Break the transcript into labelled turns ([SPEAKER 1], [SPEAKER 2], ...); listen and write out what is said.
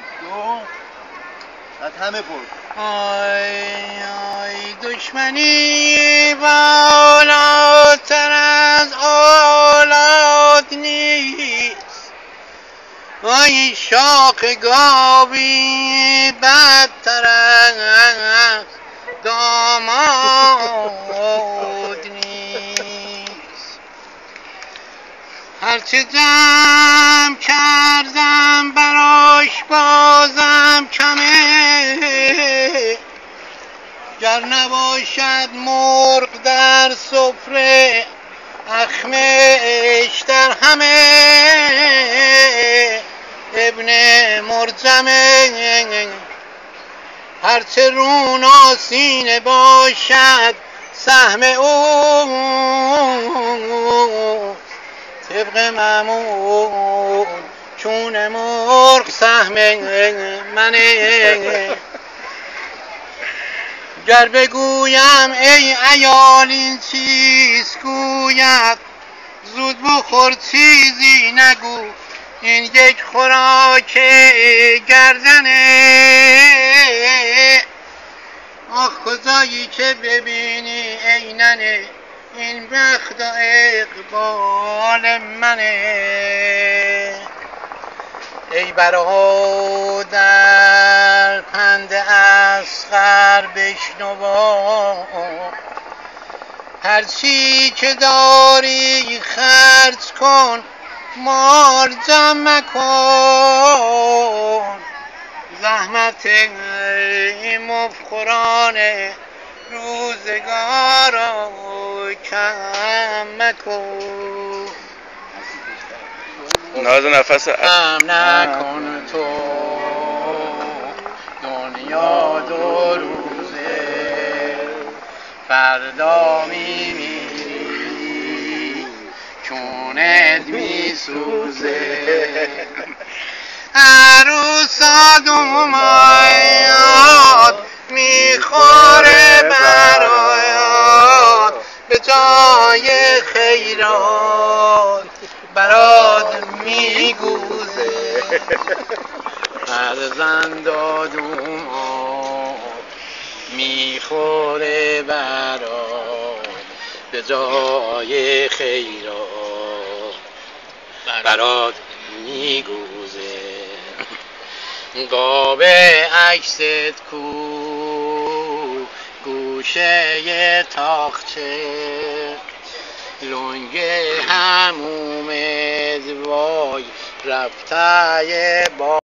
[SPEAKER 1] دو بعد همه پر.
[SPEAKER 2] آی آی دشمنی بالاتر از اولاد نیست، آی شاخ گاوی بدتر از داماد نیست. هرچه جمع کردم براش بازم کمه، گر نباشد مرغ در سفره اخمش در همه. ابن مرجمه هرچه رون آسینه باشد سهم او، طبق معمول چون مرغ سهم منه. گر بگویم ای عیال این چیز گوید، زود بخور چیزی نگو این یک خوراک گردنه. آخ کجایی که ببینی ای ننه این بخت و اقبال منه. ای برادر پند اصغر بشنو، هرچی که داری خرج کن مال جمع کن. زحمت مفخوران روزگار رو کم مکن.
[SPEAKER 3] ناز نفس
[SPEAKER 2] نکن تو دنیا دو روزه، فردا میمیری چونت میسوزه. عروسا دومایات میخوره برایات، به جای خیرات برات میگوزه. فرزند دومات میخوره برات، به جای خیرات برات میگوزه. قاب عکست کو گوشه تاخچه، لنگ همومت وای رفته با